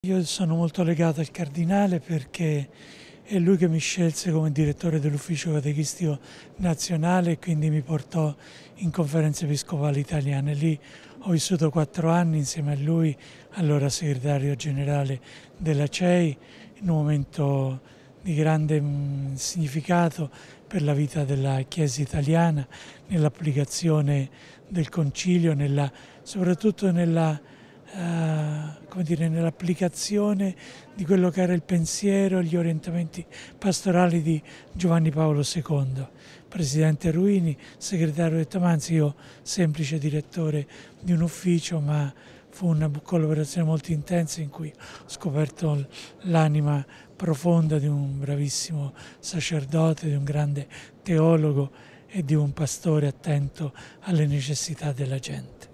Io sono molto legato al Cardinale perché è lui che mi scelse come direttore dell'Ufficio Catechistico Nazionale e quindi mi portò in Conferenza Episcopale Italiana. Lì ho vissuto 4 anni insieme a lui, allora segretario generale della CEI, in un momento di grande significato per la vita della Chiesa italiana, nell'applicazione del Concilio, soprattutto nell'applicazione di quello che era il pensiero e gli orientamenti pastorali di Giovanni Paolo II. Presidente Ruini, segretario di Tamanzi, io semplice direttore di un ufficio, ma fu una collaborazione molto intensa in cui ho scoperto l'anima profonda di un bravissimo sacerdote, di un grande teologo e di un pastore attento alle necessità della gente.